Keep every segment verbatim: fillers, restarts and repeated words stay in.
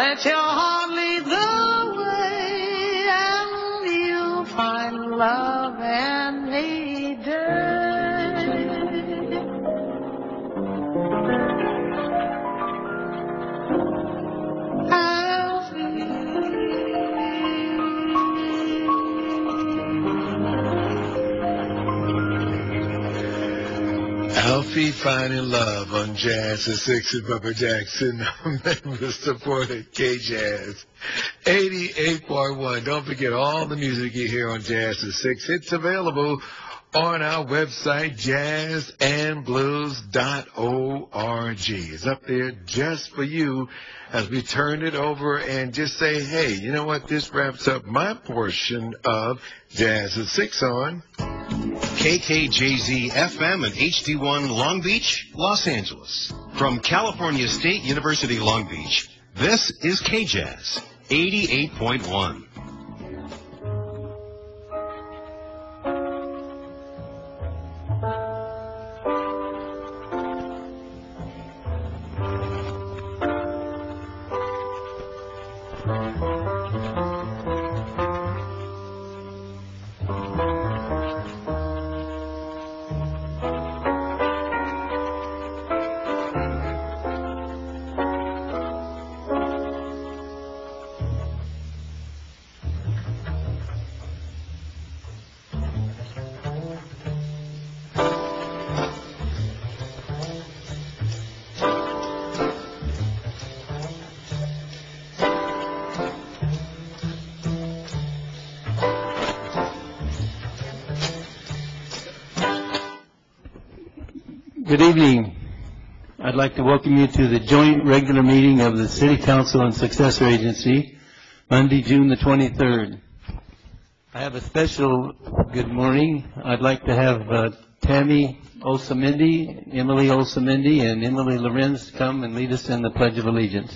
Let your heart lead the way, and you'll find love any day. Alfie finding love on Jazz at six at Bubba Jackson. Members supported K-Jazz eighty-eight point one. Don't forget all the music you hear on Jazz at six. It's available on our website, jazz and blues dot org. It's up there just for you as we turn it over and just say, hey, you know what? This wraps up my portion of Jazz at six on K K J Z F M and H D one Long Beach, Los Angeles. From California State University, Long Beach, this is K-Jazz eighty-eight point one. Good evening. I'd like to welcome you to the joint regular meeting of the City Council and Successor Agency, Monday, June the twenty-third. I have a special good morning. I'd like to have uh, Tammy Osamendi, Emily Osamendi, and Emily Lorenz come and lead us in the Pledge of Allegiance.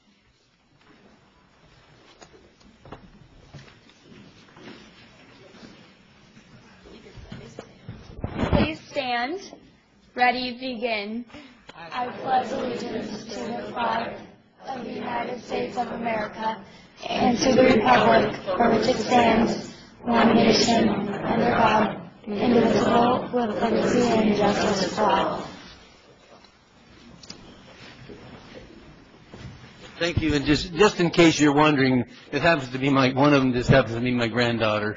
Please stand. Ready, begin. I pledge allegiance to the flag of the United States of America and to the republic for which it stands, one nation, under God, indivisible, with liberty and justice for all. Thank you. And just just in case you're wondering, it happens to be my one of them. Just happens to be my granddaughter.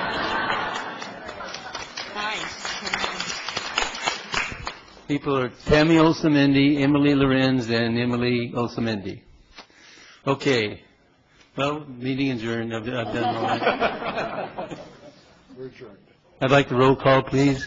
People are Tammy Osamendi, Emily Lorenz, and Emily Osamendi. Okay. Well, meeting adjourned. I've, I've done all right. We're adjourned. I'd like the roll call, please.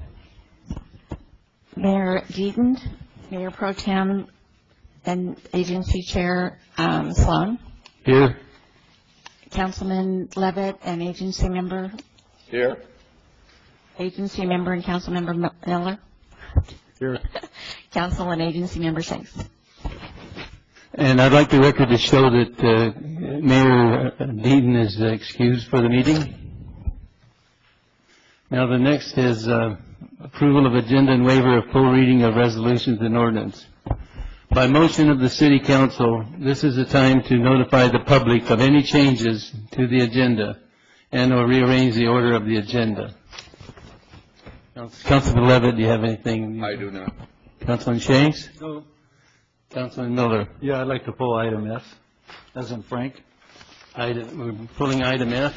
Mayor Deaton, Mayor Pro Tem, and Agency Chair um, Sloan. Here. Councilman Levitt and Agency Member. Here. Agency Member and Council Member Miller. Here. Council and Agency Member Shanks. And I'd like the record to show that uh, Mayor Deaton is uh, excused for the meeting. Now the next is uh, approval of agenda and waiver of full reading of resolutions and ordinance. By motion of the City Council, this is the time to notify the public of any changes to the agenda and or rearrange the order of the agenda. Councilman Levitt, do you have anything? I do not. Councilman Shanks? No. Councilman Miller? Yeah, I'd like to pull item F, as in Frank. Item, we're pulling item F.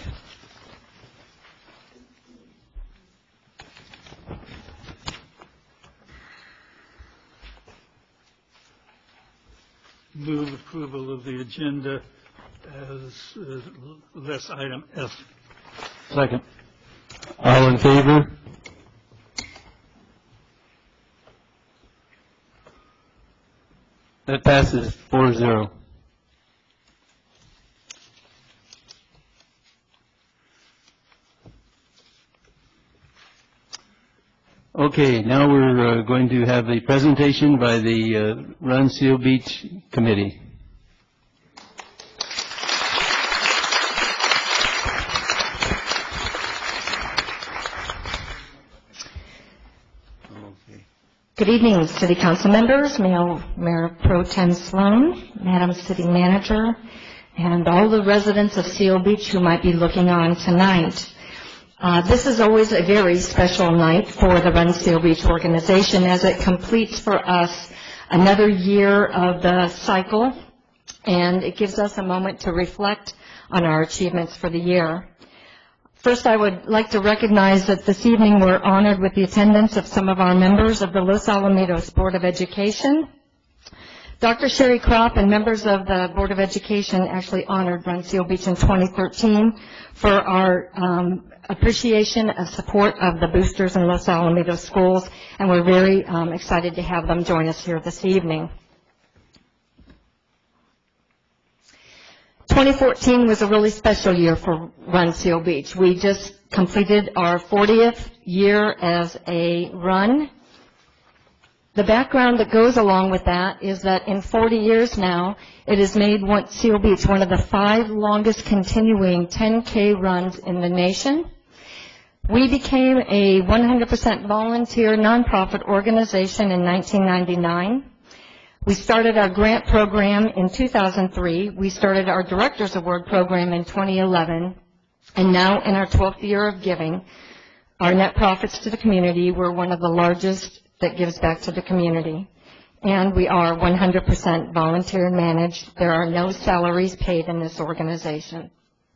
Move approval of the agenda as uh, less item F. Second. All in favor? That passes four zero. Okay, now we're uh, going to have a presentation by the uh, Run Seal Beach Committee. Okay. Good evening, City Council members, Mayor, Mayor Pro Tem Sloan, Madam City Manager, and all the residents of Seal Beach who might be looking on tonight. Uh, this is always a very special night for the Run Seal Beach organization as it completes for us another year of the cycle, and it gives us a moment to reflect on our achievements for the year. First, I would like to recognize that this evening we're honored with the attendance of some of our members of the Los Alamitos Board of Education. Doctor Sherry Kropp and members of the Board of Education actually honored Run Seal Beach in twenty thirteen for our um, appreciation and support of the boosters in Los Alamitos schools, and we're very um, excited to have them join us here this evening. twenty fourteen was a really special year for Run Seal Beach. We just completed our fortieth year as a run. The background that goes along with that is that in forty years now, it has made one, Seal Beach one of the five longest continuing ten K runs in the nation. We became a one hundred percent volunteer nonprofit organization in nineteen ninety-nine. We started our grant program in two thousand three. We started our Director's Award program in twenty eleven. And now in our twelfth year of giving, our net profits to the community were one of the largest that gives back to the community. And we are one hundred percent volunteer managed. There are no salaries paid in this organization.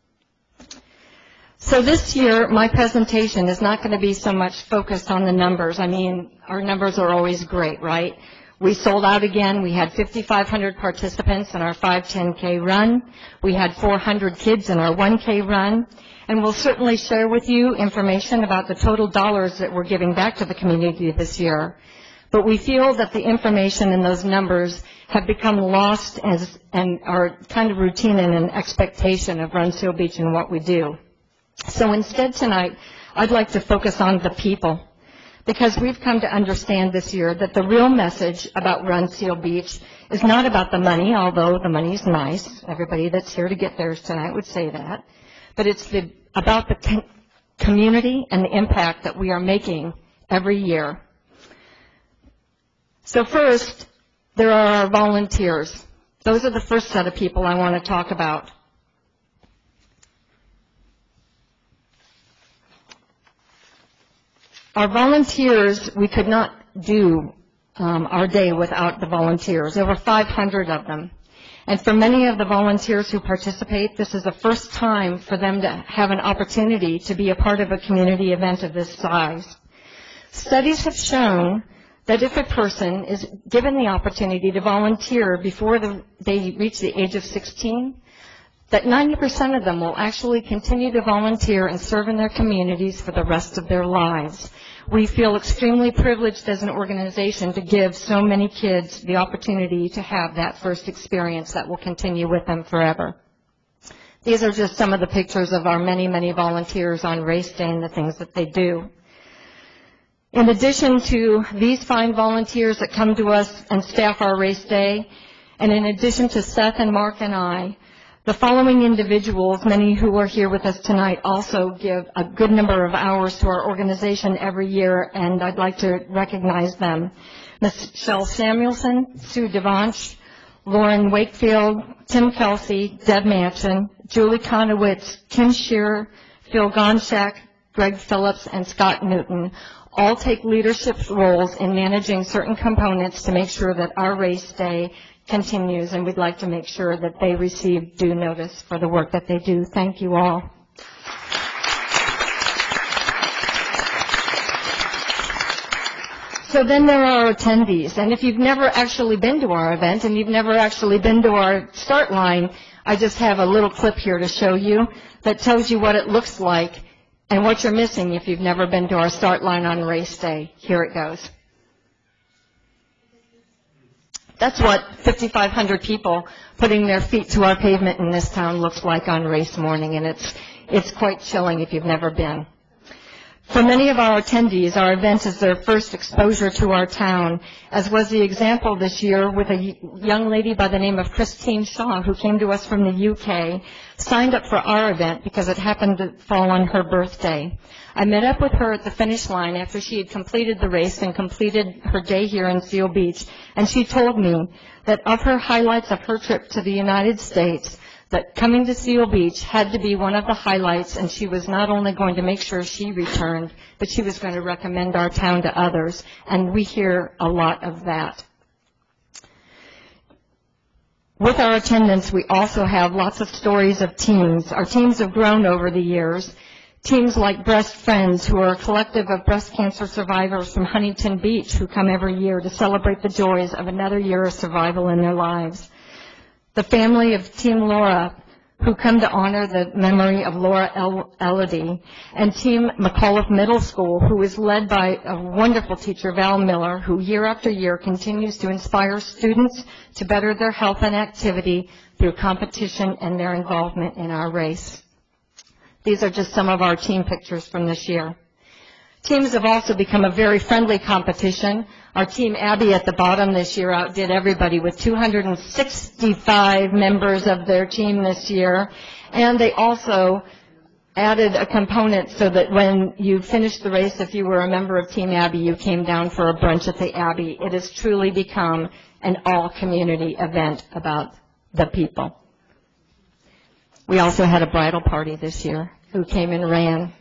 So this year, my presentation is not going to be so much focused on the numbers. I mean, our numbers are always great, right? We sold out again. We had fifty-five hundred participants in our five ten K run. We had four hundred kids in our one K run. And we'll certainly share with you information about the total dollars that we're giving back to the community this year. But we feel that the information in those numbers have become lost as, and are kind of routine and an expectation of Run Seal Beach and what we do. So instead tonight, I'd like to focus on the people, because we've come to understand this year that the real message about Run Seal Beach is not about the money, although the money is nice. Everybody that's here to get theirs tonight would say that. But it's the, about the community and the impact that we are making every year. So first, there are our volunteers. Those are the first set of people I want to talk about. Our volunteers, we could not do um, our day without the volunteers. There were five hundred of them. And for many of the volunteers who participate, this is the first time for them to have an opportunity to be a part of a community event of this size. Studies have shown that if a person is given the opportunity to volunteer before the, they reach the age of sixteen, that ninety percent of them will actually continue to volunteer and serve in their communities for the rest of their lives. We feel extremely privileged as an organization to give so many kids the opportunity to have that first experience that will continue with them forever. These are just some of the pictures of our many, many volunteers on race day and the things that they do. In addition to these fine volunteers that come to us and staff our race day, and in addition to Seth and Mark and I, the following individuals, many who are here with us tonight, also give a good number of hours to our organization every year, and I'd like to recognize them. Michelle Samuelson, Sue Devanch, Lauren Wakefield, Tim Kelsey, Deb Manchin, Julie Conowitz, Kim Shearer, Phil Gonchak, Greg Phillips, and Scott Newton all take leadership roles in managing certain components to make sure that our race day continues, and we'd like to make sure that they receive due notice for the work that they do. Thank you all. So then there are attendees, and if you've never actually been to our event and you've never actually been to our start line, I just have a little clip here to show you that tells you what it looks like and what you're missing if you've never been to our start line on race day. Here it goes. That's what fifty-five hundred people putting their feet to our pavement in this town looks like on race morning, and it's, it's quite chilling if you've never been. For many of our attendees, our event is their first exposure to our town, as was the example this year with a young lady by the name of Christine Shaw, who came to us from the U K, signed up for our event because it happened to fall on her birthday. I met up with her at the finish line after she had completed the race and completed her day here in Seal Beach, and she told me that of her highlights of her trip to the United States, that coming to Seal Beach had to be one of the highlights, and she was not only going to make sure she returned, but she was going to recommend our town to others, and we hear a lot of that. With our attendance, we also have lots of stories of teams. Our teams have grown over the years. Teams like Breast Friends, who are a collective of breast cancer survivors from Huntington Beach who come every year to celebrate the joys of another year of survival in their lives. The family of Team Laura, who come to honor the memory of Laura El- Elodie, and Team McAuliffe Middle School, who is led by a wonderful teacher, Val Miller, who year after year continues to inspire students to better their health and activity through competition and their involvement in our race. These are just some of our team pictures from this year. Teams have also become a very friendly competition. Our Team Abby at the bottom this year outdid everybody with two hundred sixty-five members of their team this year. And they also added a component so that when you finished the race, if you were a member of Team Abby, you came down for a brunch at the Abbey. It has truly become an all-community event about the people. We also had a bridal party this year who came and ran.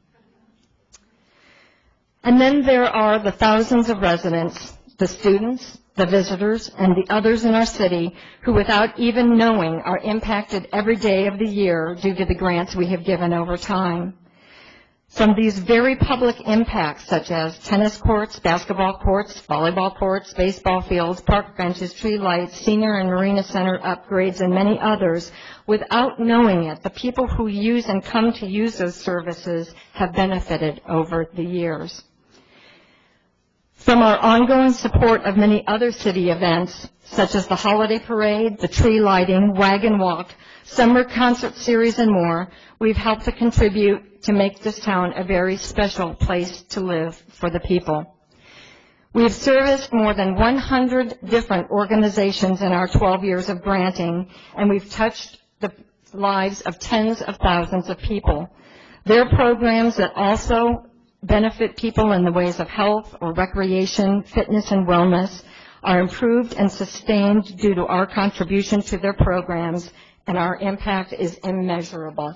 And then there are the thousands of residents, the students, the visitors, and the others in our city who, without even knowing, are impacted every day of the year due to the grants we have given over time. From these very public impacts, such as tennis courts, basketball courts, volleyball courts, baseball fields, park benches, tree lights, senior and marina center upgrades, and many others, without knowing it, the people who use and come to use those services have benefited over the years. From our ongoing support of many other city events, such as the holiday parade, the tree lighting, wagon walk, summer concert series, and more, we've helped to contribute to make this town a very special place to live for the people. We've serviced more than one hundred different organizations in our twelve years of granting, and we've touched the lives of tens of thousands of people. There are programs that also benefit people in the ways of health or recreation, fitness, and wellness, are improved and sustained due to our contribution to their programs, and our impact is immeasurable.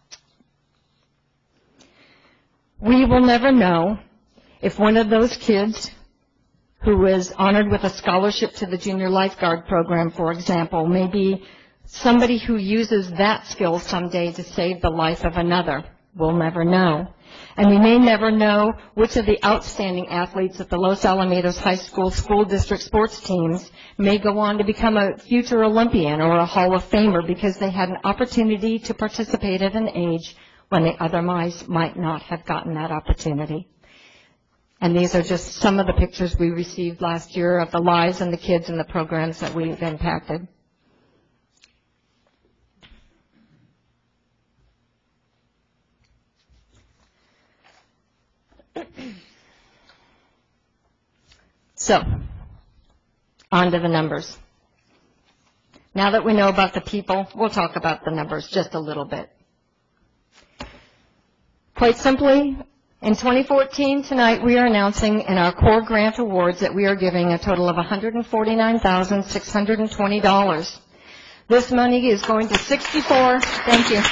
We will never know if one of those kids who is honored with a scholarship to the Junior Lifeguard Program, for example, may be somebody who uses that skill someday to save the life of another. We'll never know. And we may never know which of the outstanding athletes at the Los Alamitos High School School District sports teams may go on to become a future Olympian or a Hall of Famer because they had an opportunity to participate at an age when they otherwise might not have gotten that opportunity. And these are just some of the pictures we received last year of the lives and the kids and the programs that we've impacted. So, on to the numbers. Now that we know about the people, we'll talk about the numbers just a little bit. Quite simply, in twenty fourteen, tonight we are announcing in our core grant awards that we are giving a total of one hundred forty-nine thousand six hundred twenty dollars. This money is going to sixty-four, thank you,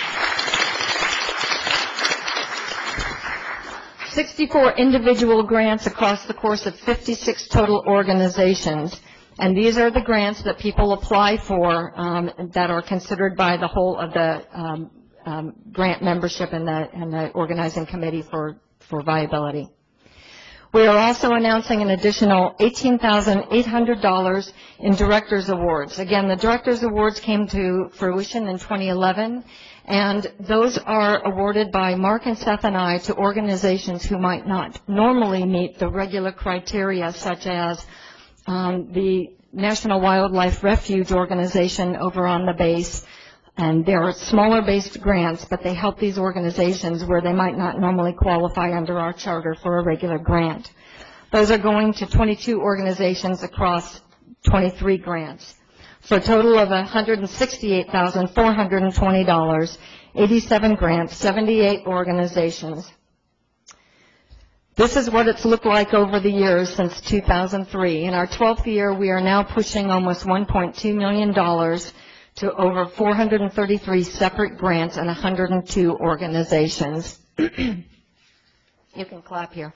sixty-four individual grants across the course of fifty-six total organizations. And these are the grants that people apply for um, that are considered by the whole of the um, um, grant membership and the, and the organizing committee for, for viability. We are also announcing an additional eighteen thousand eight hundred dollars in Directors Awards. Again, the Directors Awards came to fruition in twenty eleven, and those are awarded by Mark and Seth and I to organizations who might not normally meet the regular criteria, such as um, the National Wildlife Refuge Organization over on the base, And there are smaller-based grants, but they help these organizations where they might not normally qualify under our charter for a regular grant. Those are going to twenty-two organizations across twenty-three grants, for a total of one hundred sixty-eight thousand four hundred twenty dollars, eighty-seven grants, seventy-eight organizations. This is what it's looked like over the years since two thousand three. In our twelfth year, we are now pushing almost one point two million dollars to over four hundred thirty-three separate grants and one hundred two organizations. You can clap here.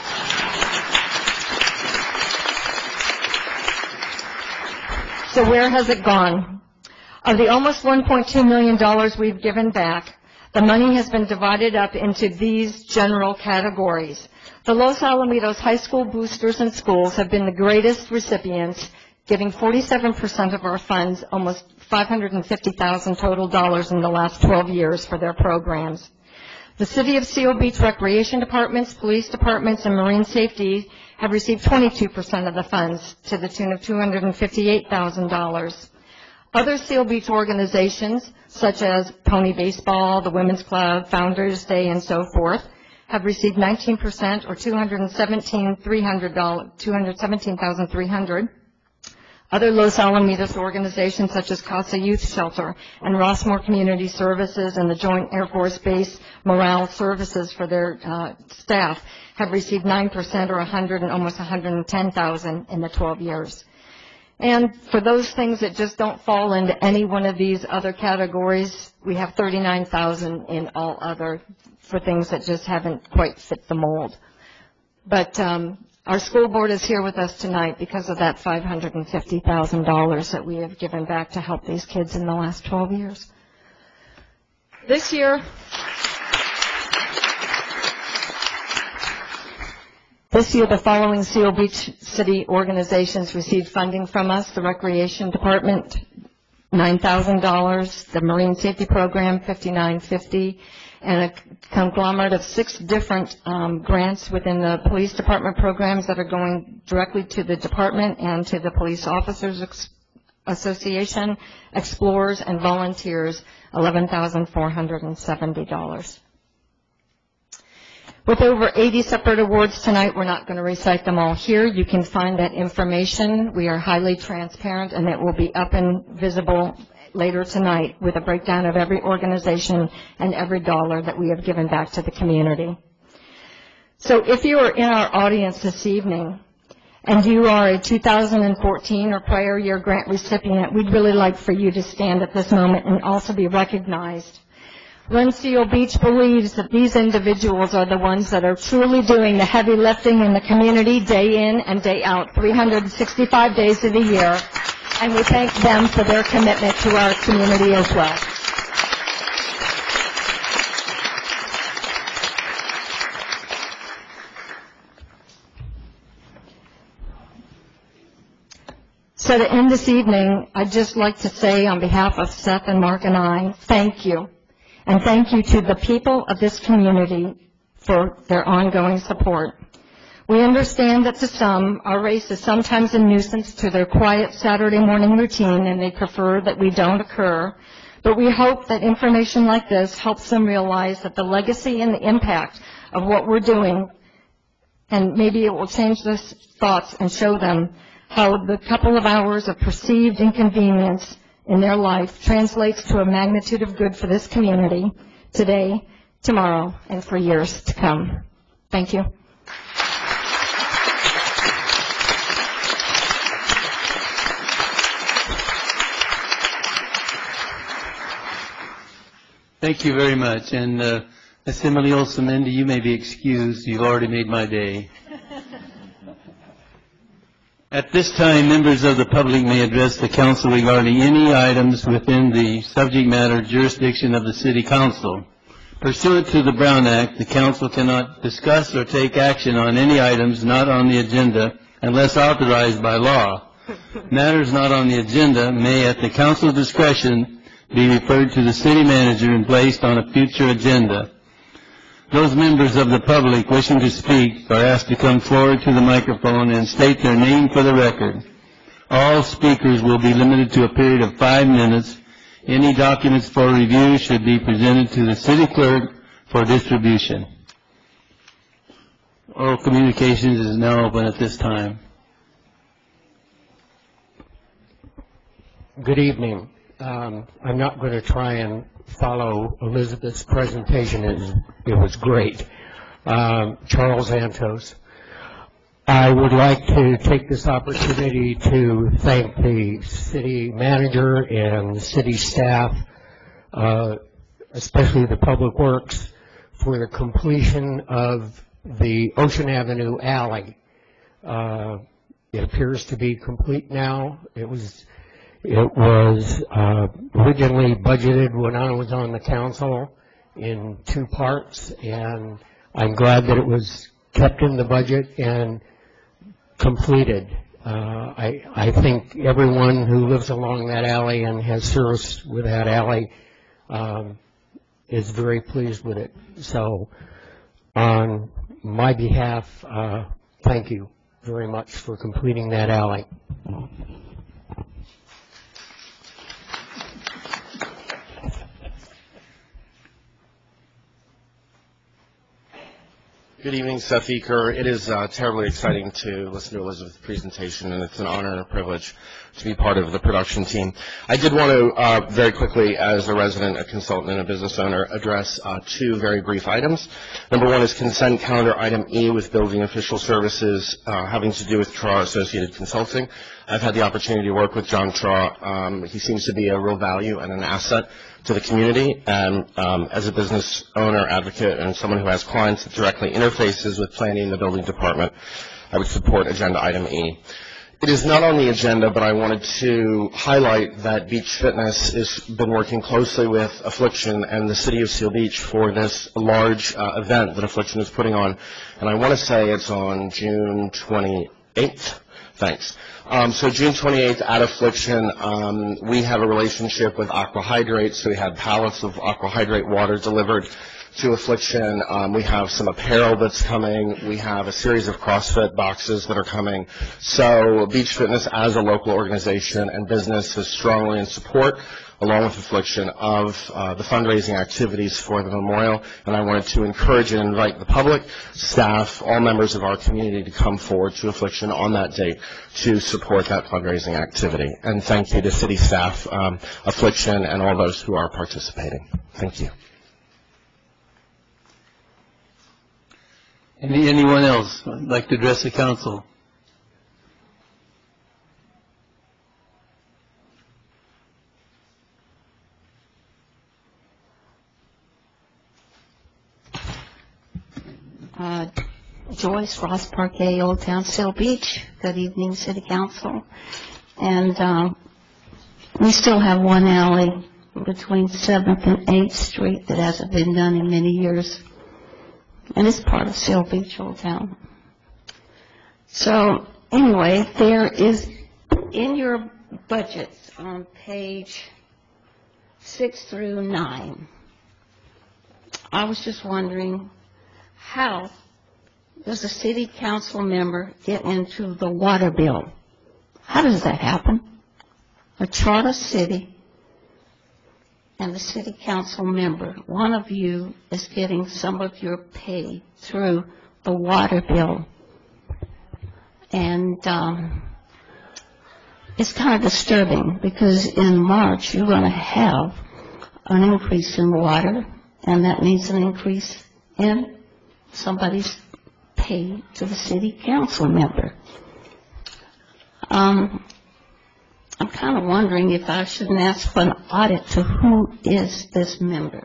So where has it gone? Of the almost one point two million dollars we've given back, the money has been divided up into these general categories. The Los Alamitos High School boosters and schools have been the greatest recipients, giving forty-seven percent of our funds, almost five hundred fifty thousand total dollars in the last twelve years for their programs. The City of Seal Beach Recreation Departments, Police Departments, and Marine Safety have received twenty-two percent of the funds to the tune of two hundred fifty-eight thousand dollars. Other Seal Beach organizations, such as Pony Baseball, the Women's Club, Founders Day, and so forth, have received nineteen percent or two hundred seventeen thousand three hundred dollars, two hundred seventeen thousand three hundred dollars. Other Los Alamitos organizations, such as Casa Youth Shelter and Rossmore Community Services and the Joint Air Force Base Morale Services for their uh, staff, have received nine percent or one hundred and almost one hundred ten thousand in the twelve years. And for those things that just don't fall into any one of these other categories, we have thirty-nine thousand in all other for things that just haven't quite fit the mold. But um, our school board is here with us tonight because of that five hundred fifty thousand dollars that we have given back to help these kids in the last twelve years. This year, This year, the following Seal Beach City organizations received funding from us: the Recreation Department, nine thousand dollars, the Marine Safety Program, fifty-nine fifty, and a conglomerate of six different um, grants within the Police Department programs that are going directly to the department and to the Police Officers Ex- Association, Explorers, and Volunteers, eleven thousand four hundred seventy dollars. With over eighty separate awards tonight, we're not going to recite them all here. You can find that information. We are highly transparent, and it will be up and visible later tonight with a breakdown of every organization and every dollar that we have given back to the community. So if you are in our audience this evening and you are a two thousand fourteen or prior year grant recipient, we'd really like for you to stand at this moment and also be recognized. Run Seal Beach believes that these individuals are the ones that are truly doing the heavy lifting in the community day in and day out, three hundred sixty-five days of the year, and we thank them for their commitment to our community as well. So to end this evening, I'd just like to say on behalf of Seth and Mark and I, thank you. And thank you to the people of this community for their ongoing support. We understand that to some, our race is sometimes a nuisance to their quiet Saturday morning routine, and they prefer that we don't occur. But we hope that information like this helps them realize that the legacy and the impact of what we're doing, and maybe it will change their thoughts and show them how the couple of hours of perceived inconvenience in their life translates to a magnitude of good for this community today, tomorrow, and for years to come. Thank you. Thank you very much. And uh, Miss Emily Olsamendi, you may be excused. You've already made my day. At this time, members of the public may address the council regarding any items within the subject matter jurisdiction of the City Council. Pursuant to the Brown Act, the council cannot discuss or take action on any items not on the agenda unless authorized by law. Matters not on the agenda may, at the council's discretion, be referred to the city manager and placed on a future agenda. Those members of the public wishing to speak are asked to come forward to the microphone and state their name for the record. All speakers will be limited to a period of five minutes, Any documents for review should be presented to the city clerk for distribution. Oral communications is now open at this time. Good evening. Um, I'm not going to try and follow Elizabeth's presentation. It was, it was great. Um, Charles Antos. I would like to take this opportunity to thank the city manager and the city staff, uh, especially the Public Works, for the completion of the Ocean Avenue alley. Uh, it appears to be complete now. It was It was uh, originally budgeted when I was on the council in two parts, and I'm glad that it was kept in the budget and completed. Uh, I, I think everyone who lives along that alley and has service with that alley um, is very pleased with it. So on my behalf, uh, thank you very much for completing that alley. Good evening, Seth Eker. It is uh, terribly exciting to listen to Elizabeth's presentation, and it's an honor and a privilege to be part of the production team. I did want to uh, very quickly, as a resident, a consultant, and a business owner, address uh, two very brief items. Number one is consent calendar item E with building official services uh, having to do with T R A Associated Consulting. I've had the opportunity to work with John T R A. Um, he seems to be a real value and an asset to the community, and um, as a business owner, advocate, and someone who has clients that directly interfaces with planning the building department, I would support agenda item E. It is not on the agenda, but I wanted to highlight that Beach Fitness has been working closely with Affliction and the City of Seal Beach for this large uh, event that Affliction is putting on, and I want to say it's on June twenty-eighth. Thanks. Um, so June twenty-eighth at Affliction, um, we have a relationship with Aqua Hydrate, so we had pallets of Aqua Hydrate water delivered to Affliction. Um, we have some apparel that's coming. We have a series of CrossFit boxes that are coming. So Beach Fitness, as a local organization and business, is strongly in support, along with Affliction, of uh, the fundraising activities for the memorial. And I wanted to encourage and invite the public, staff, all members of our community to come forward to Affliction on that date to support that fundraising activity. And thank you to city staff, um, Affliction, and all those who are participating. Thank you. Any, anyone else would like to address the council? Uh, Joyce Ross Parquet, Old Town Seal Beach. Good evening, City Council. And uh, we still have one alley between seventh and eighth Street that hasn't been done in many years. And it's part of Seal Beach, Old Town. So anyway, there is in your budgets on page six through nine, I was just wondering, how does a city council member get into the water bill? How does that happen? A charter city and the city council member, one of you is getting some of your pay through the water bill. And um, it's kind of disturbing because in March you're going to have an increase in water, and that means an increase in somebody's pay to the city council member. Um, I'm kind of wondering if I shouldn't ask for an audit to who is this member.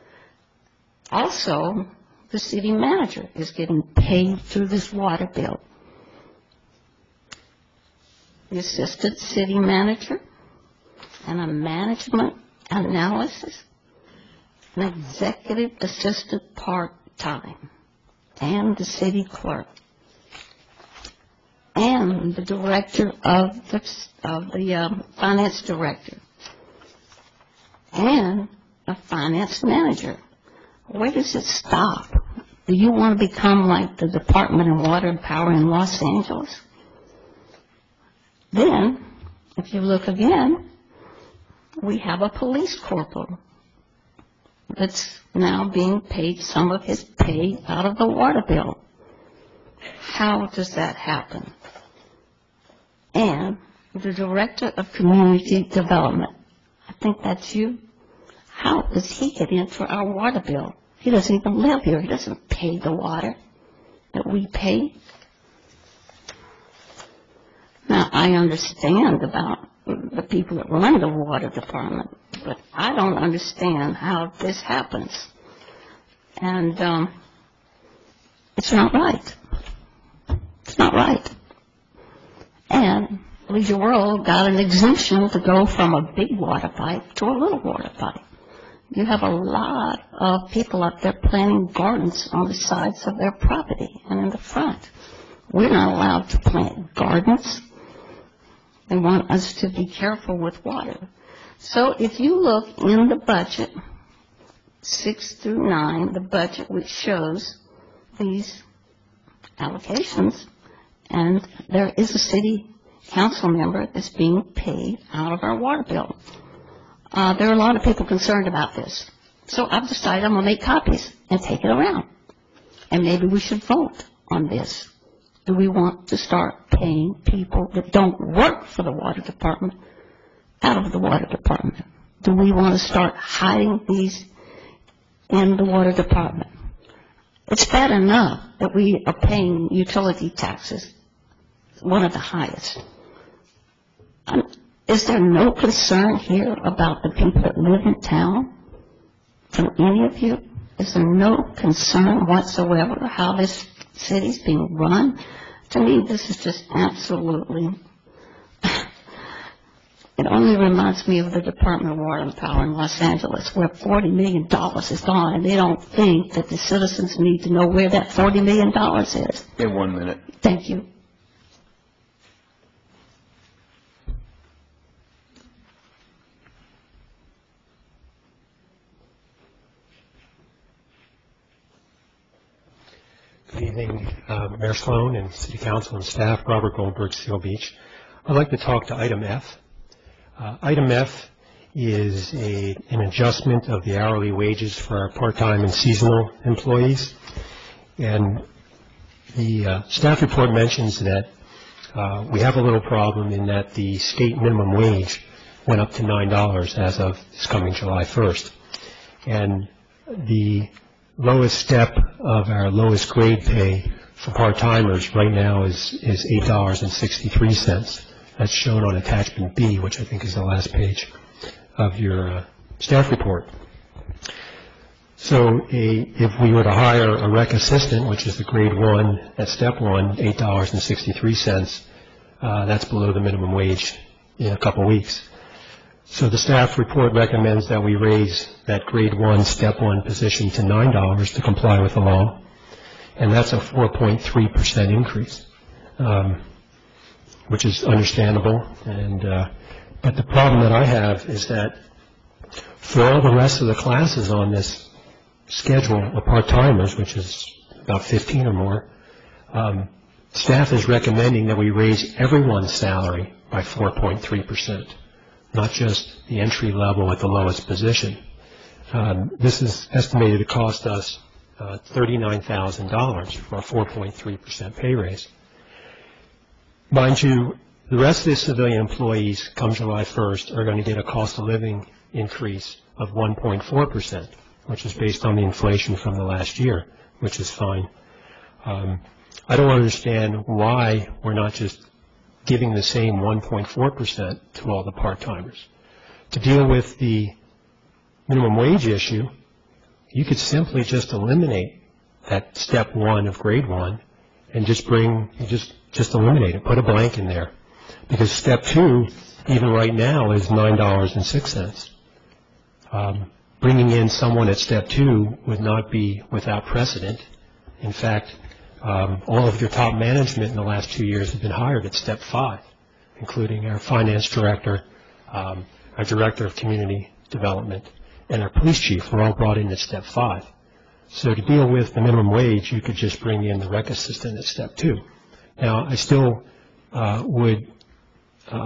Also, the city manager is getting paid through this water bill. The assistant city manager and a management analysis, an executive assistant part-time, and the city clerk, and the director of the, of the um, finance director, and a finance manager. Where does it stop? Do you want to become like the Department of Water and Power in Los Angeles? Then, if you look again, we have a police corporal that's now being paid some of his pay out of the water bill. How does that happen? And the Director of Community Development, I think that's you. How does he get into our water bill? He doesn't even live here. He doesn't pay the water that we pay. Now, I understand about the people that run the water department, but I don't understand how this happens. And um, it's not right. It's not right. And Leisure World got an exemption to go from a big water pipe to a little water pipe. You have a lot of people up there planting gardens on the sides of their property and in the front. We're not allowed to plant gardens. They want us to be careful with water. So if you look in the budget, six through nine, the budget which shows these allocations, and there is a city council member that's being paid out of our water bill. Uh, there are a lot of people concerned about this. So I've decided I'm going to make copies and take it around. And maybe we should vote on this. Do we want to start paying people that don't work for the water department out of the water department? Do we want to start hiding these in the water department? It's bad enough that we are paying utility taxes, one of the highest. Um, is there no concern here about the people that live in town from any of you? Is there no concern whatsoever how this city's being run? To me, this is just absolutely, it only reminds me of the Department of Water and Power in Los Angeles, where forty million dollars is gone, and they don't think that the citizens need to know where that forty million dollars is. In one minute. Thank you. Good evening, uh, Mayor Sloan and City Council and staff. Robert Goldberg, Seal Beach. I'd like to talk to item F. Uh, item F is a, an adjustment of the hourly wages for our part-time and seasonal employees. And the uh, staff report mentions that uh, we have a little problem in that the state minimum wage went up to nine dollars as of this coming July first. And the lowest step of our lowest grade pay for part-timers right now is, is eight dollars and sixty-three cents. That's shown on attachment B, which I think is the last page of your uh, staff report. So a, if we were to hire a rec assistant, which is the grade one at step one, eight dollars and sixty-three cents, uh, that's below the minimum wage in a couple weeks. So the staff report recommends that we raise that grade one, step one position to nine dollars to comply with the law, and that's a four point three percent increase, um, which is understandable. And uh, but the problem that I have is that for all the rest of the classes on this schedule of part-timers, which is about fifteen or more, um, staff is recommending that we raise everyone's salary by four point three percent. Not just the entry level at the lowest position. Um, this is estimated to cost us uh, thirty-nine thousand dollars for a four point three percent pay raise. Mind you, the rest of the civilian employees come July first are going to get a cost of living increase of one point four percent, which is based on the inflation from the last year, which is fine. Um, I don't understand why we're not just giving the same one point four percent to all the part-timers. To deal with the minimum wage issue, you could simply just eliminate that step one of grade one and just bring, just, just eliminate it, put a blank in there. Because step two, even right now, is nine dollars and six cents. Um, bringing in someone at step two would not be without precedent. In fact, Um, all of your top management in the last two years have been hired at step five, including our finance director, um, our director of community development, and our police chief were all brought in at step five. So to deal with the minimum wage, you could just bring in the rec assistant at step two. Now, I still uh, would um,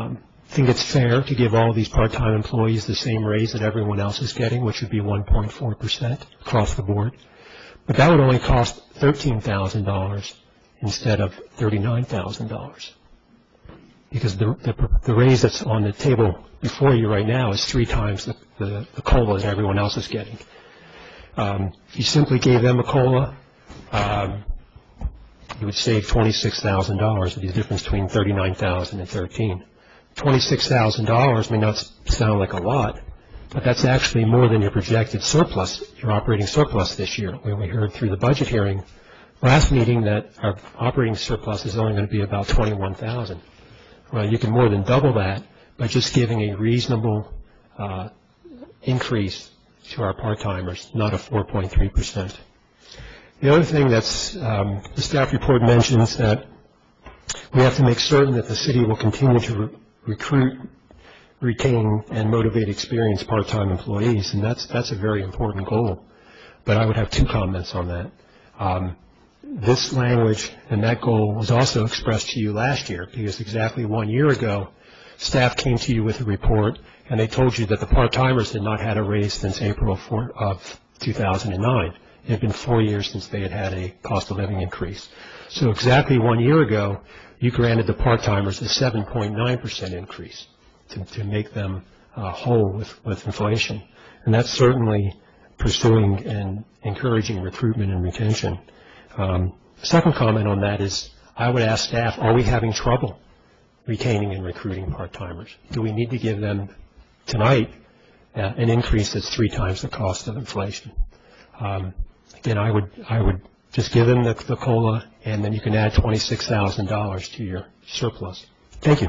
think it's fair to give all these part-time employees the same raise that everyone else is getting, which would be one point four percent across the board. But that would only cost thirteen thousand dollars instead of thirty-nine thousand dollars. Because the, the, the raise that's on the table before you right now is three times the, the, the COLA that everyone else is getting. Um, if you simply gave them a COLA, um, you would save twenty-six thousand dollars, the difference between thirty-nine thousand dollars and thirteen. twenty-six thousand dollars may not sound like a lot, but that's actually more than your projected surplus, your operating surplus this year. When we heard through the budget hearing last meeting that our operating surplus is only going to be about twenty-one thousand dollars. Well, you can more than double that by just giving a reasonable uh, increase to our part-timers, not a four point three percent. The other thing that's, um, the staff report mentions that we have to make certain that the city will continue to re recruit, retain, and motivate experienced part-time employees, and that's, that's a very important goal. But I would have two comments on that. Um, This language and that goal was also expressed to you last year, because exactly one year ago, staff came to you with a report and they told you that the part-timers had not had a raise since April of two thousand nine. It had been four years since they had had a cost of living increase. So exactly one year ago, you granted the part-timers a seven point nine percent increase to, to make them uh, whole with, with inflation. And that's certainly pursuing and encouraging recruitment and retention. Um, second comment on that is I would ask staff, are we having trouble retaining and recruiting part-timers? Do we need to give them tonight uh, an increase that's three times the cost of inflation? Um, again, I would, I would just give them the, the COLA, and then you can add twenty-six thousand dollars to your surplus. Thank you.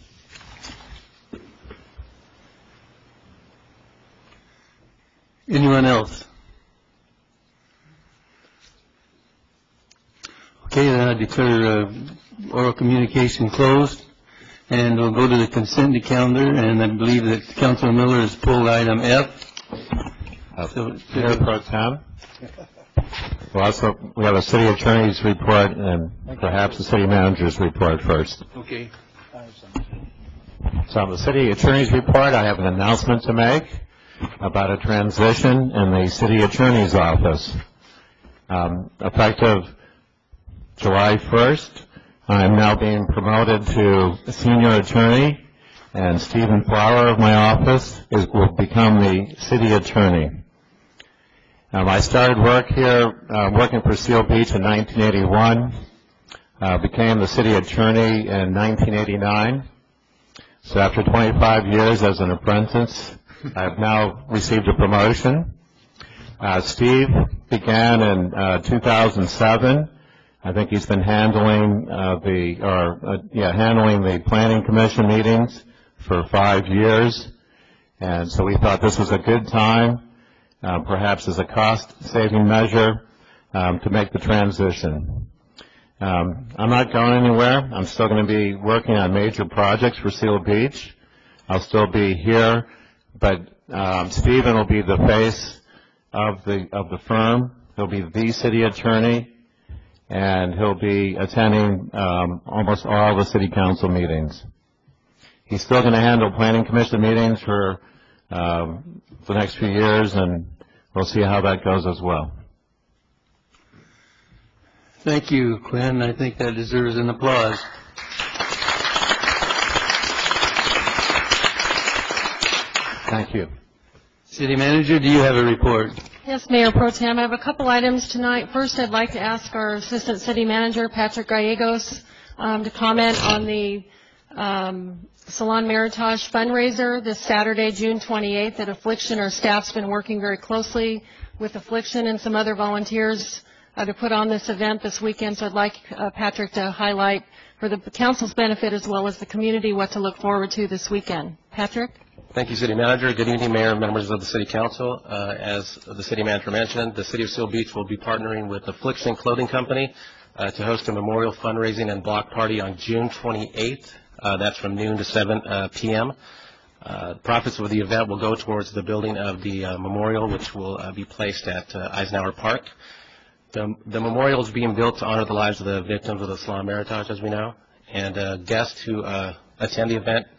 Anyone else? Okay, then I declare uh, oral communication closed, and we'll go to the consent calendar, and I believe that Councilor Miller has pulled item F. Uh, so, Mayor Pro Tem, well, also, we have a city attorney's report and perhaps the city manager's report first. Okay. So on the city attorney's report, I have an announcement to make about a transition in the city attorney's office. Um, effective July first, I'm now being promoted to senior attorney, and Stephen Flower of my office is, will become the city attorney. Um, I started work here, uh, working for Seal Beach in nineteen eighty-one, uh, became the city attorney in nineteen eighty-nine. So after twenty-five years as an apprentice, I've now received a promotion. Uh, Steve began in uh, two thousand seven. I think he's been handling uh, the, or uh, yeah, handling the planning commission meetings for five years, and so we thought this was a good time, uh, perhaps as a cost-saving measure, um, to make the transition. Um, I'm not going anywhere. I'm still going to be working on major projects for Seal Beach. I'll still be here, but um, Stephen will be the face of the of the firm. He'll be the city attorney, and he'll be attending um, almost all the city council meetings. He's still going to handle planning commission meetings for um, the next few years, and we'll see how that goes as well. Thank you, Quinn. I think that deserves an applause. Thank you. City Manager, do you have a report? Yes, Mayor Pro Tem. I have a couple items tonight. First, I'd like to ask our Assistant City Manager, Patrick Gallegos, um, to comment on the um, Salon Meritage fundraiser this Saturday, June twenty-eighth at Affliction. Our staff's been working very closely with Affliction and some other volunteers uh, to put on this event this weekend. So I'd like uh, Patrick to highlight for the council's benefit as well as the community what to look forward to this weekend. Patrick? Thank you, City Manager. Good evening, Mayor and members of the City Council. Uh, as the City Manager mentioned, the City of Seal Beach will be partnering with Affliction Clothing Company uh, to host a memorial fundraising and block party on June twenty-eighth. Uh, that's from noon to seven p m Uh, profits of the event will go towards the building of the uh, memorial, which will uh, be placed at uh, Eisenhower Park. The, the memorial is being built to honor the lives of the victims of the Salon Meritage, as we know, and uh, guests who uh, attend the event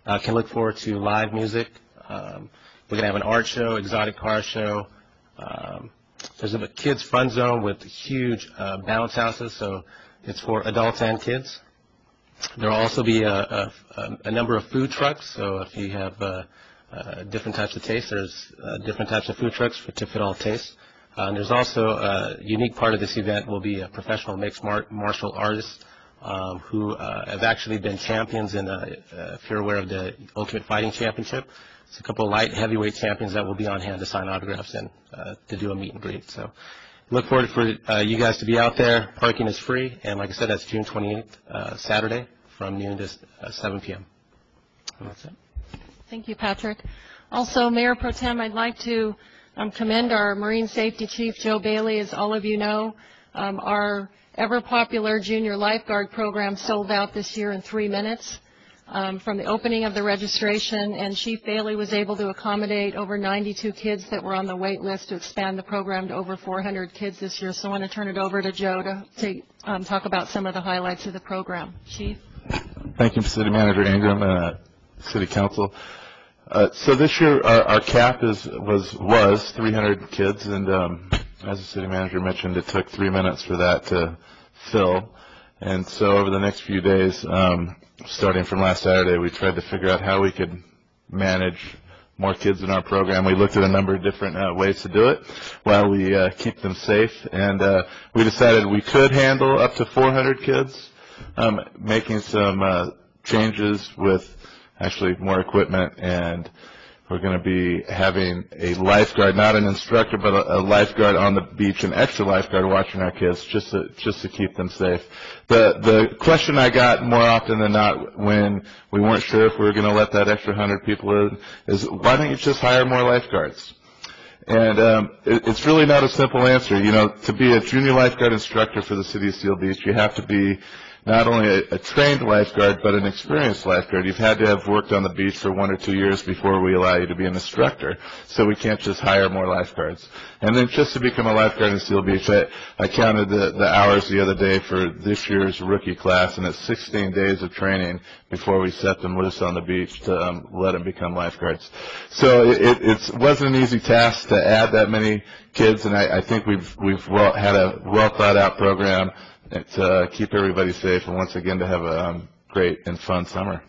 uh, can look forward to live music. Um, we're going to have an art show, exotic car show. Um, there's a kids' fun zone with huge uh, bounce houses, so it's for adults and kids. There will also be a, a, a number of food trucks, so if you have uh, uh, different types of tastes, there's uh, different types of food trucks for, to fit all tastes. Uh, and there's also a unique part of this event will be a professional mixed mar- martial artists um, who uh, have actually been champions in, uh, uh, if you're aware of the Ultimate Fighting Championship. It's a couple of light heavyweight champions that will be on hand to sign autographs and uh, to do a meet and greet. So look forward for uh, you guys to be out there. Parking is free, and like I said, that's June twenty-eighth, uh, Saturday, from noon to uh, seven p.m. And that's it. Thank you, Patrick. Also, Mayor Pro Tem, I'd like to um, commend our Marine Safety Chief, Joe Bailey. As all of you know, um, our ever-popular junior lifeguard program sold out this year in three minutes. Um, from the opening of the registration, and Chief Bailey was able to accommodate over ninety-two kids that were on the wait list to expand the program to over four hundred kids this year. So I want to turn it over to Joe to, to um, talk about some of the highlights of the program. Chief? Thank you, City Manager Ingram and uh, City Council. Uh, so this year our, our cap is was was three hundred kids, and um, as the City Manager mentioned, it took three minutes for that to fill. And so over the next few days, um, starting from last Saturday, we tried to figure out how we could manage more kids in our program. We looked at a number of different uh, ways to do it while we uh, keep them safe. And uh, we decided we could handle up to four hundred kids, um, making some uh, changes with actually more equipment, and we're going to be having a lifeguard, not an instructor, but a, a lifeguard on the beach, an extra lifeguard watching our kids, just to just to keep them safe. The the question I got more often than not when we weren't sure if we were going to let that extra hundred people in is, why don't you just hire more lifeguards? And um, it, it's really not a simple answer. You know, to be a junior lifeguard instructor for the City of Seal Beach, you have to be not only a, a trained lifeguard, but an experienced lifeguard. You've had to have worked on the beach for one or two years before we allow you to be an instructor. So we can't just hire more lifeguards. And then just to become a lifeguard in Seal Beach, I, I counted the, the hours the other day for this year's rookie class, and it's sixteen days of training before we set them loose on the beach to um, let them become lifeguards. So it, it it's, wasn't an easy task to add that many kids, and I, I think we've, we've well, had a well thought out program to uh, keep everybody safe, and once again to have a um, great and fun summer.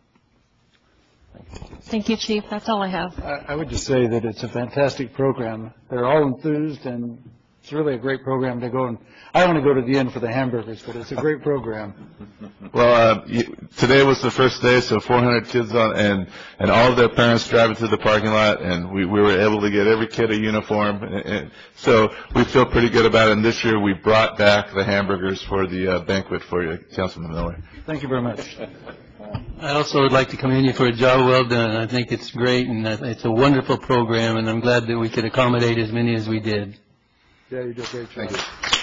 Thank you, Chief. That's all I have. I, I would just say that it's a fantastic program. They're all enthused, and it's really a great program to go. And I want to go to the end for the hamburgers, but it's a great program. Well, uh, today was the first day, so four hundred kids on, and and all of their parents driving through the parking lot, and we, we were able to get every kid a uniform. And, and so we feel pretty good about it. And this year we brought back the hamburgers for the uh, banquet for you, Councilman Miller. Thank you very much. I also would like to commend you for a job well done. I think it's great, and it's a wonderful program, and I'm glad that we could accommodate as many as we did. Yeah, you did a great job. Thank you.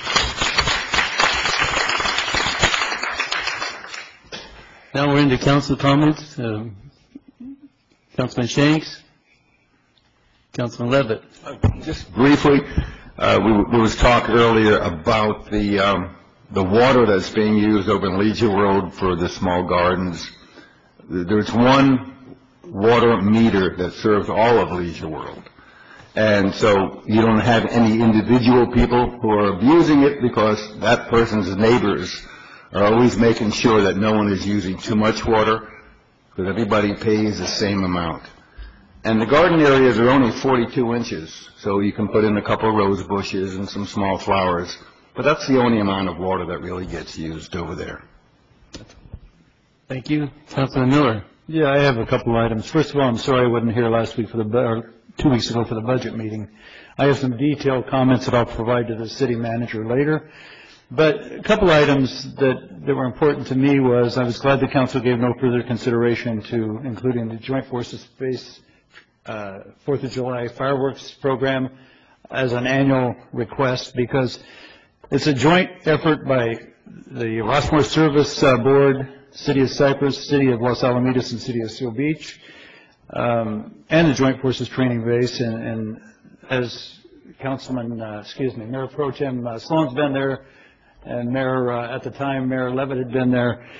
Now we're into council comments. Um, Councilman Shanks, Councilman Levitt. Just briefly, uh, we, there was talk earlier about the um, the water that's being used over in Legion Road for the small gardens. There's one water meter that serves all of Legion World. And so you don't have any individual people who are abusing it, because that person's neighbors are always making sure that no one is using too much water, that everybody pays the same amount. And the garden areas are only forty-two inches, so you can put in a couple of rose bushes and some small flowers. But that's the only amount of water that really gets used over there. Thank you. Councilman Miller. Yeah, I have a couple items. First of all, I'm sorry I wasn't here last week for the, or two weeks ago for the budget meeting. I have some detailed comments that I'll provide to the city manager later. But a couple items that, that were important to me was I was glad the council gave no further consideration to including the Joint Forces Space uh, Fourth of July fireworks program as an annual request, because it's a joint effort by the Rossmore Service uh, Board, City of Cypress, City of Los Alamitos, and City of Seal Beach, um, and the Joint Forces Training Base. And, and as Councilman, uh, excuse me, Mayor Pro Tem uh, Sloan's been there, and Mayor, uh, at the time, Mayor Levitt had been there.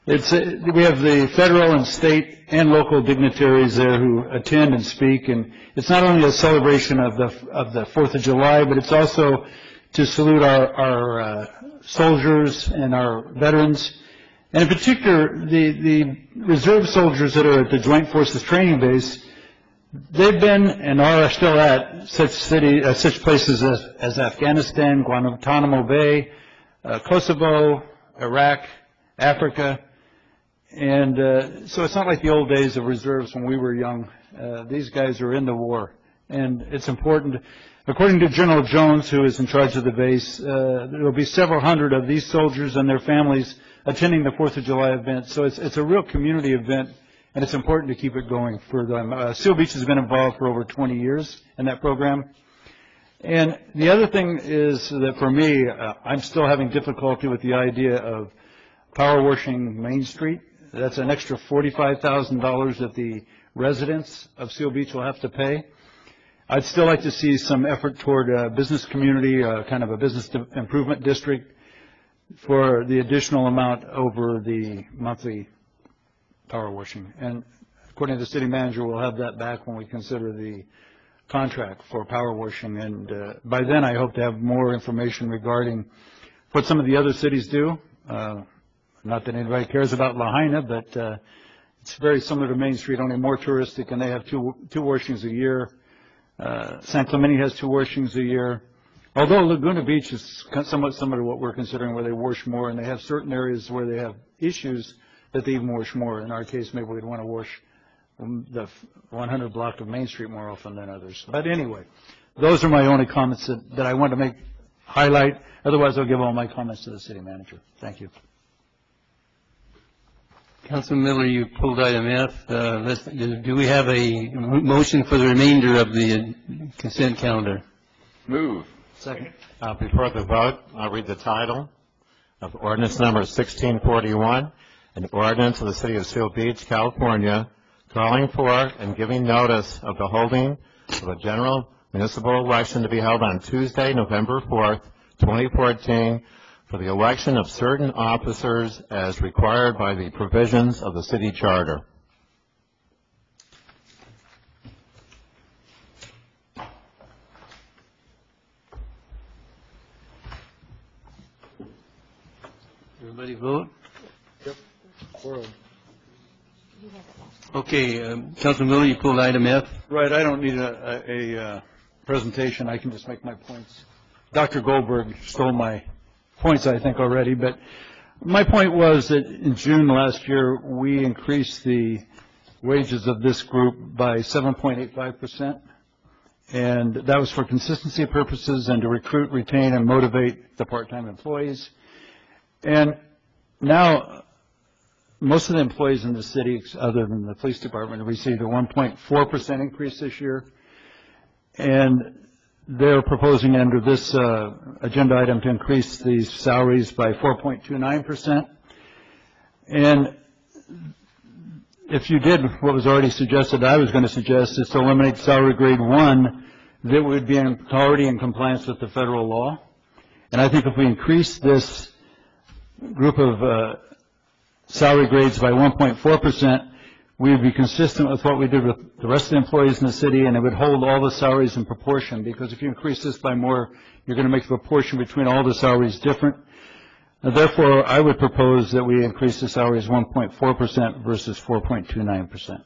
It's, uh, we have the federal and state and local dignitaries there who attend and speak, and it's not only a celebration of the of the Fourth of July, but it's also to salute our, our uh, soldiers and our veterans, and in particular the, the reserve soldiers that are at the Joint Forces Training Base. They've been and are still at such city, uh, such places as, as Afghanistan, Guantanamo Bay, uh, Kosovo, Iraq, Africa, and uh, so it's not like the old days of reserves when we were young. Uh, these guys are in the war, and it's important. According to General Jones, who is in charge of the base, uh, there will be several hundred of these soldiers and their families attending the Fourth of July event. So it's, it's a real community event, and it's important to keep it going for them. Uh, Seal Beach has been involved for over twenty years in that program. And the other thing is that for me, uh, I'm still having difficulty with the idea of power washing Main Street. That's an extra forty-five thousand dollars that the residents of Seal Beach will have to pay. I'd still like to see some effort toward a business community, uh, kind of a business improvement district for the additional amount over the monthly power washing. And according to the city manager, we'll have that back when we consider the contract for power washing. And uh, by then, I hope to have more information regarding what some of the other cities do. Uh, not that anybody cares about Lahaina, but uh, it's very similar to Main Street, only more touristic, and they have two two washings a year. Uh, San Clemente has two washings a year. Although Laguna Beach is somewhat similar to what we're considering, where they wash more, and they have certain areas where they have issues that they even wash more. In our case, maybe we'd want to wash the one hundred block of Main Street more often than others. But anyway, those are my only comments that, that I want to make, highlight. Otherwise, I'll give all my comments to the city manager. Thank you. Councilman Miller, you pulled item F. Uh, let's, do we have a motion for the remainder of the consent calendar? Move. Second. Uh, before the vote, I'll read the title of ordinance number sixteen forty-one, an ordinance of the City of Seal Beach, California, calling for and giving notice of the holding of a general municipal election to be held on Tuesday, November fourth, twenty fourteen, for the election of certain officers as required by the provisions of the city charter. Everybody vote? Yep. Four. Okay, um, Councilman Miller, you pulled item F. Right, I don't need a, a, a uh, presentation. I can just make my points. Doctor Goldberg stole my points, I think, already, but my point was that in June last year, we increased the wages of this group by seven point eight five percent, and that was for consistency purposes and to recruit, retain, and motivate the part-time employees. And now, most of the employees in the city, other than the police department, received a one point four percent increase this year. And they're proposing under this uh, agenda item to increase the salaries by four point two nine percent. And if you did what was already suggested, I was going to suggest is to eliminate salary grade one, that would be in, already in compliance with the federal law. And I think if we increase this group of uh, salary grades by one point four percent, we would be consistent with what we did with the rest of the employees in the city, and it would hold all the salaries in proportion, because if you increase this by more, you're going to make the proportion between all the salaries different. Uh, therefore, I would propose that we increase the salaries one point four percent versus four point two nine percent.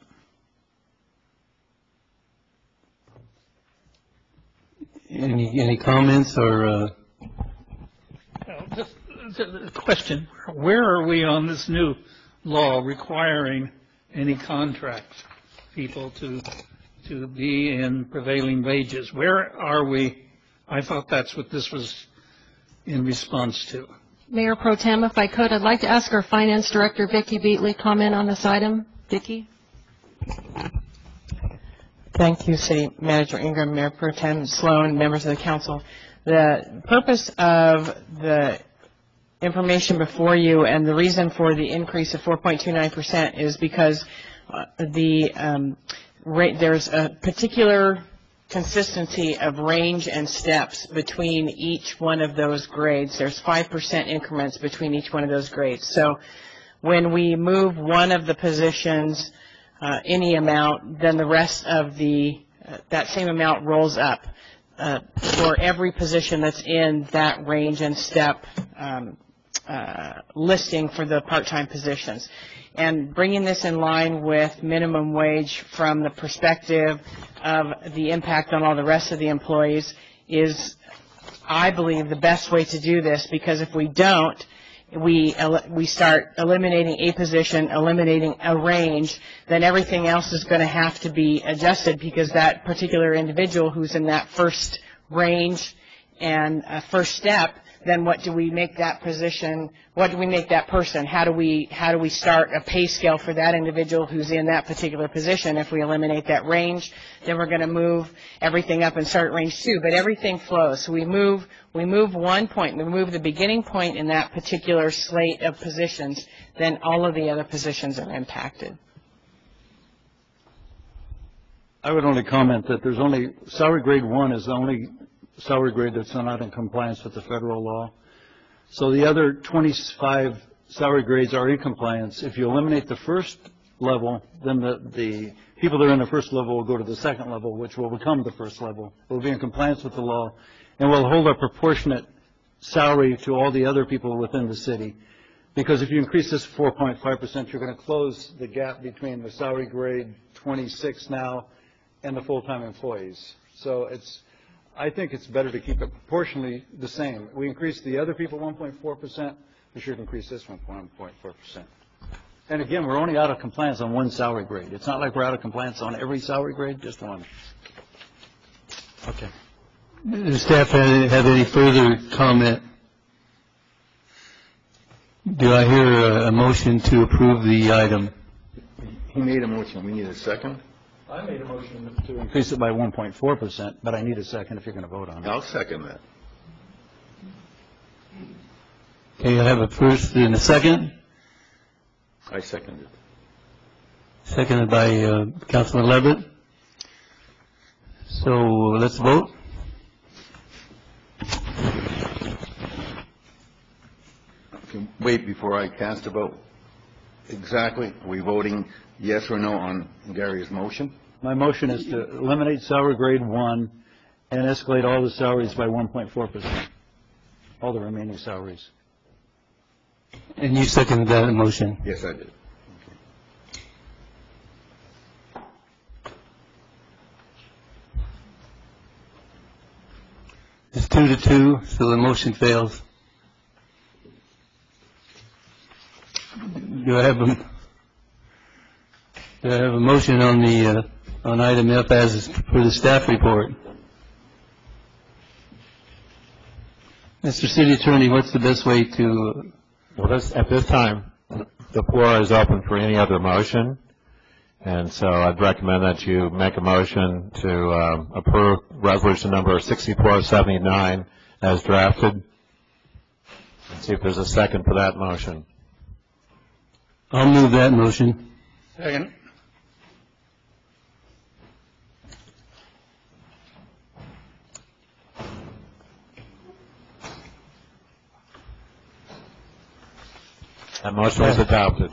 Any, any comments or... Uh... Just a question. Where are we on this new law requiring any contracts people to to be in prevailing wages? Where are we? I thought that's what this was in response to. Mayor Pro Tem, if I could, I'd like to ask our Finance Director, Vicki Beatley, comment on this item. Vicki? Thank you, City Manager Ingram, Mayor Pro Tem Sloan, members of the council. The purpose of the information before you and the reason for the increase of four point two nine percent is because uh, the um, rate, there's a particular consistency of range and steps between each one of those grades. There's five percent increments between each one of those grades. So when we move one of the positions uh, any amount, then the rest of the, uh, that same amount rolls up uh, for every position that's in that range and step um, uh, listing for the part-time positions. And bringing this in line with minimum wage from the perspective of the impact on all the rest of the employees is, I believe, the best way to do this, because if we don't, we we start eliminating a position, eliminating a range, then everything else is going to have to be adjusted, because that particular individual who's in that first range and uh, first step, then what do we make that position, what do we make that person? How do we how do we start a pay scale for that individual who's in that particular position? If we eliminate that range, then we're going to move everything up and start at range two. But everything flows. So we move we move one point, we move the beginning point in that particular slate of positions, then all of the other positions are impacted. I would only comment that there's only, salary grade one is the only salary grade that's not in compliance with the federal law. So the other twenty-five salary grades are in compliance. If you eliminate the first level, then the, the people that are in the first level will go to the second level, which will become the first level. We'll be in compliance with the law, and we'll hold a proportionate salary to all the other people within the city. Because if you increase this four point five percent, you're going to close the gap between the salary grade twenty-six now and the full-time employees. So it's, I think it's better to keep it proportionally the same. We increase the other people one point four percent, we should increase this one point four percent. And again, we're only out of compliance on one salary grade. It's not like we're out of compliance on every salary grade, just one. Okay. Does staff have any further comment? Do I hear a, a motion to approve the item? He made a motion. We need a second. I made a motion to increase it by one point four percent, but I need a second if you're going to vote on it. I'll second that. Okay, I have a first and a second. I second it. Seconded by uh, Councilman Levitt. So let's vote. Okay, wait, before I cast a vote. Exactly, are we voting yes or no on Gary's motion? My motion is to eliminate salary grade one and escalate all the salaries by one point four percent, all the remaining salaries. And you second that motion? Yes, I did. It's two to two, so the motion fails. Do I have a, do I have a motion on the, uh, on item F as for the staff report? Mister City Attorney, what's the best way to? Well, this, at this time, the floor is open for any other motion. And so I'd recommend that you make a motion to um, approve resolution number sixty-four seventy-nine as drafted. And see if there's a second for that motion. I'll move that motion. Second. That motion is adopted.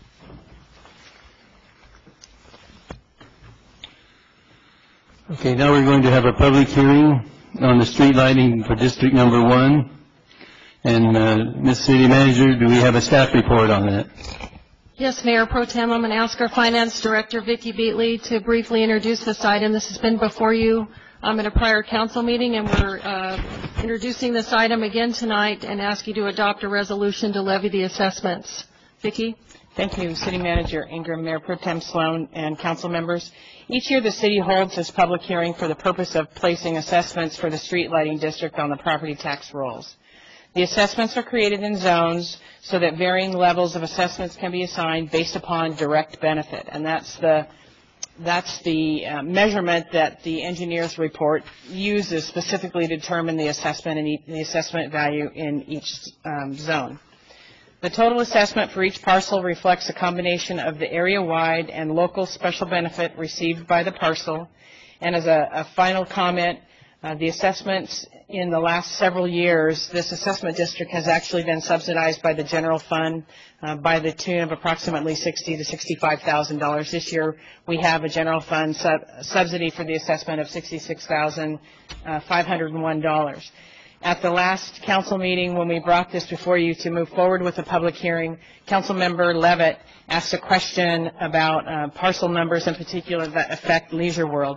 Okay, now we're going to have a public hearing on the street lighting for District Number One. And uh, Miz City Manager, do we have a staff report on that? Yes, Mayor Pro Tem, I'm going to ask our Finance Director, Vicki Beatley, to briefly introduce this item. This has been before you um, at a prior council meeting, and we're uh, introducing this item again tonight and ask you to adopt a resolution to levy the assessments. Vicki? Thank you, City Manager Ingram, Mayor Pro Tem Sloan, and council members. Each year, the city holds this public hearing for the purpose of placing assessments for the street lighting district on the property tax rolls. The assessments are created in zones so that varying levels of assessments can be assigned based upon direct benefit, and that's the that's the uh, measurement that the engineer's report uses specifically to determine the assessment and e- the assessment value in each um, zone. The total assessment for each parcel reflects a combination of the area-wide and local special benefit received by the parcel. And as a, a final comment, uh, the assessments in the last several years, this assessment district has actually been subsidized by the general fund uh, by the tune of approximately sixty to sixty-five thousand dollars. This year, we have a general fund sub subsidy for the assessment of sixty-six thousand five hundred one dollars. At the last council meeting, when we brought this before you to move forward with a public hearing, Councilmember Levitt asked a question about uh, parcel numbers in particular that affect Leisure World.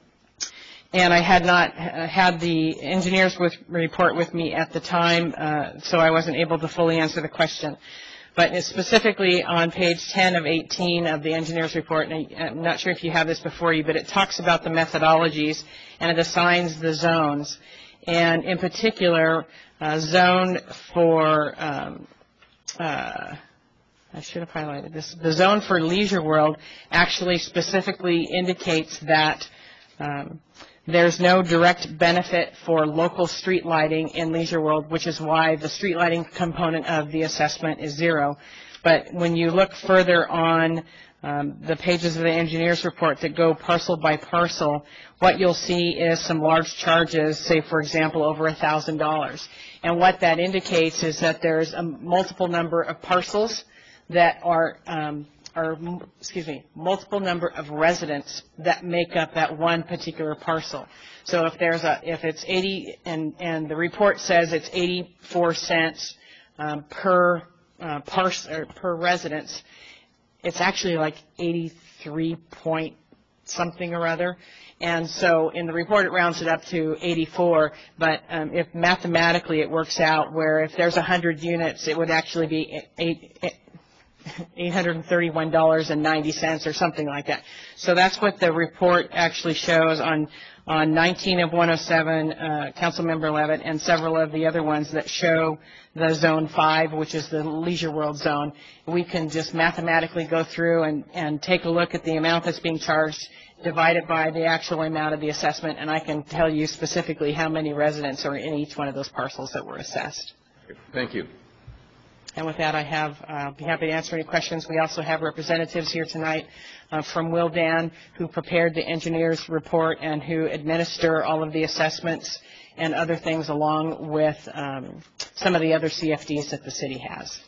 And I had not uh, had the engineer's with, report with me at the time, uh, so I wasn't able to fully answer the question. But it's specifically on page ten of eighteen of the engineer's report, and I, I'm not sure if you have this before you, but it talks about the methodologies and it assigns the zones. And in particular, uh, zone for, um, uh, I should have highlighted this, the zone for Leisure World actually specifically indicates that um, there's no direct benefit for local street lighting in Leisure World, which is why the street lighting component of the assessment is zero. But when you look further on um, the pages of the engineer's report that go parcel by parcel, what you'll see is some large charges, say, for example, over one thousand dollars. And what that indicates is that there's a multiple number of parcels that are um, or, excuse me, multiple number of residents that make up that one particular parcel. So if there's a, if it's eighty, and, and the report says it's eighty-four cents um, per uh, pars or per residence, it's actually like eighty-three point something or other. And so in the report it rounds it up to eighty-four, but um, if mathematically it works out where if there's one hundred units, it would actually be eight, eight, eight hundred thirty-one dollars and ninety cents or something like that. So that's what the report actually shows on on nineteen of one oh seven, uh, Councilmember Levitt, and several of the other ones that show the Zone five, which is the Leisure World zone. We can just mathematically go through and, and take a look at the amount that's being charged, divide it by the actual amount of the assessment, and I can tell you specifically how many residents are in each one of those parcels that were assessed. Thank you. And with that, I have, uh, I'll be happy to answer any questions. We also have representatives here tonight uh, from Wildan, who prepared the engineer's report and who administer all of the assessments and other things, along with um, some of the other C F Ds that the city has.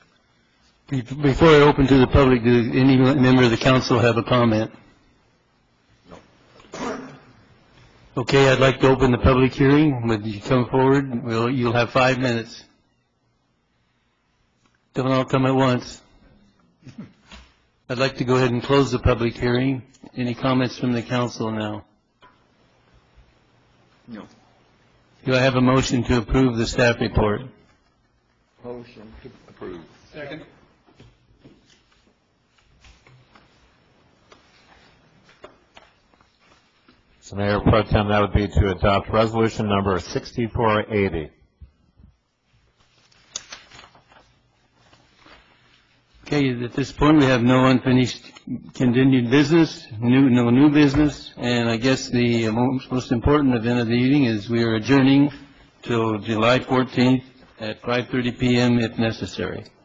Before I open to the public, does any member of the council have a comment? Okay, I'd like to open the public hearing. Would you come forward? We'll, you'll have five minutes. Don't all come at once. I'd like to go ahead and close the public hearing. Any comments from the council now? No. Do I have a motion to approve the staff report? Motion to approve. Second. So Mayor Pro Tem, that would be to adopt resolution number sixty-four eighty. Okay, at this point, we have no unfinished continued business, new, no new business, and I guess the most, most important event of the evening is we are adjourning till July fourteenth at five thirty p m if necessary.